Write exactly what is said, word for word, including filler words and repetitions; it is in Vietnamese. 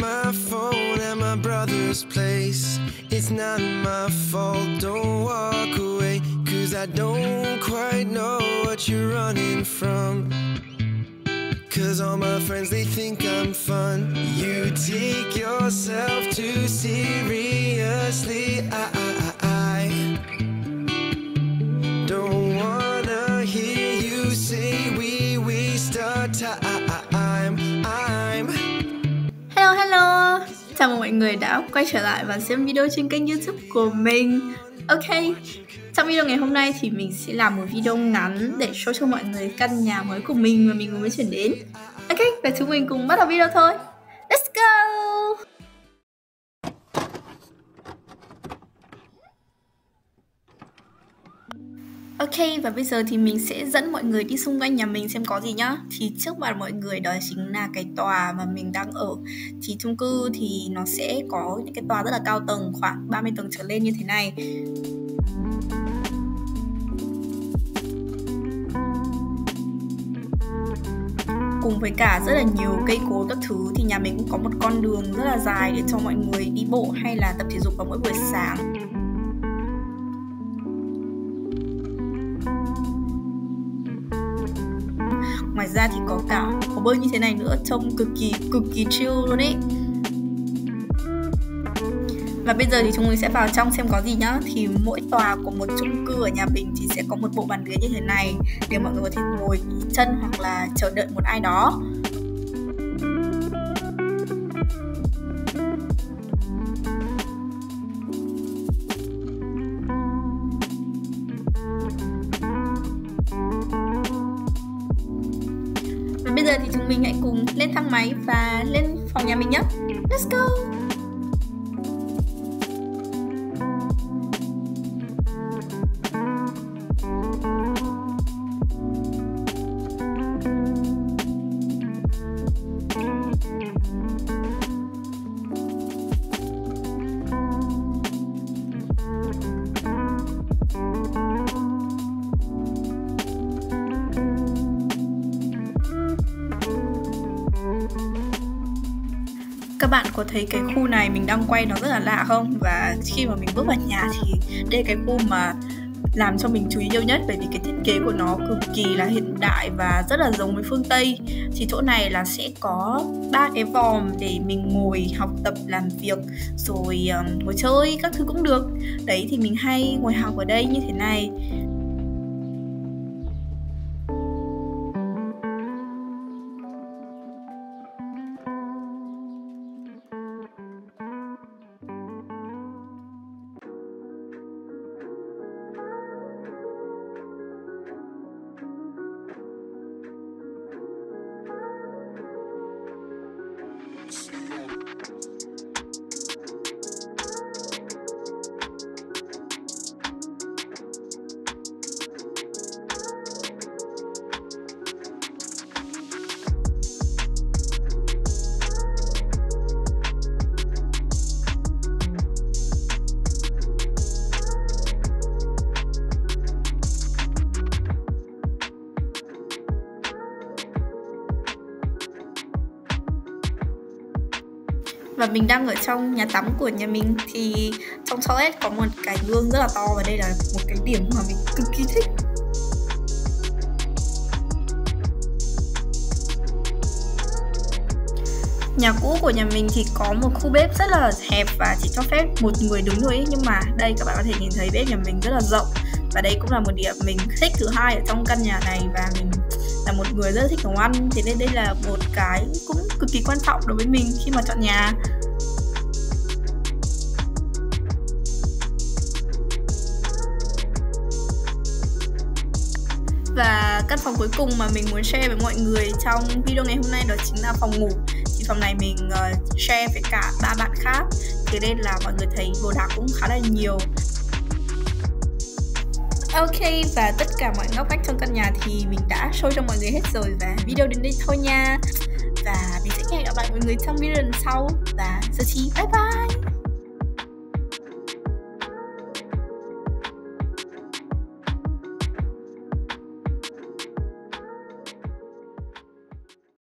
my phone at my brother's place. It's not my fault, don't walk away, cause I don't quite know what you're running from. Cause all my friends, they think I'm fun. You take yourself too seriously. I, I, I don't wanna hear you say we waste our time. I'm Hello hello, chào mừng mọi người đã quay trở lại và xem video trên kênh YouTube của mình. Ok, trong video ngày hôm nay thì mình sẽ làm một video ngắn để show cho mọi người căn nhà mới của mình mà mình vừa mới chuyển đến. Ok, và chúng mình cùng bắt đầu video thôi. Let's go! Ok, và bây giờ thì mình sẽ dẫn mọi người đi xung quanh nhà mình xem có gì nhá. Thì trước mặt mọi người đó chính là cái tòa mà mình đang ở. Thì chung cư thì nó sẽ có những cái tòa rất là cao tầng, khoảng ba mươi tầng trở lên như thế này. Cùng với cả rất là nhiều cây cối các thứ thì nhà mình cũng có một con đường rất là dài để cho mọi người đi bộ hay là tập thể dục vào mỗi buổi sáng. Ngoài ra thì có cả hồ bơi như thế này nữa, trông cực kỳ cực kỳ chill luôn ấy. Và bây giờ thì chúng mình sẽ vào trong xem có gì nhá. Thì mỗi tòa của một chung cư ở nhà mình thì sẽ có một bộ bàn ghế như thế này để mọi người có thể ngồi nghỉ chân hoặc là chờ đợi một ai đó. Và bây giờ thì chúng mình hãy cùng lên thang máy và lên phòng nhà mình nhé. Let's go! Các bạn có thấy cái khu này mình đang quay nó rất là lạ không? Và khi mà mình bước vào nhà thì đây là cái khu mà làm cho mình chú ý nhiều nhất, bởi vì cái thiết kế của nó cực kỳ là hiện đại và rất là giống với phương Tây. Thì chỗ này là sẽ có ba cái vòm để mình ngồi học tập, làm việc, rồi um, ngồi chơi các thứ cũng được. Đấy thì mình hay ngồi học ở đây như thế này. Và mình đang ở trong nhà tắm của nhà mình. Thì trong toilet có một cái gương rất là to, và đây là một cái điểm mà mình cực kỳ thích. Nhà cũ của nhà mình thì có một khu bếp rất là hẹp và chỉ cho phép một người đứng thôi ấy. Nhưng mà đây các bạn có thể nhìn thấy bếp nhà mình rất là rộng. Và đây cũng là một điểm mình thích thứ hai ở trong căn nhà này. Và mình là một người rất là thích nấu ăn, thế nên đây là một cái cũng cực kỳ quan trọng đối với mình khi mà chọn nhà. Và căn phòng cuối cùng mà mình muốn share với mọi người trong video ngày hôm nay đó chính là phòng ngủ. Thì phòng này mình uh, share với cả ba bạn khác, thế nên là mọi người thấy đồ đạc cũng khá là nhiều. Ok, và tất cả mọi ngóc ngách trong căn nhà thì mình đã show cho mọi người hết rồi. Và video đến đây thôi nha. Và mình sẽ hẹn gặp lại mọi người trong video lần sau. Và giờ chi, bye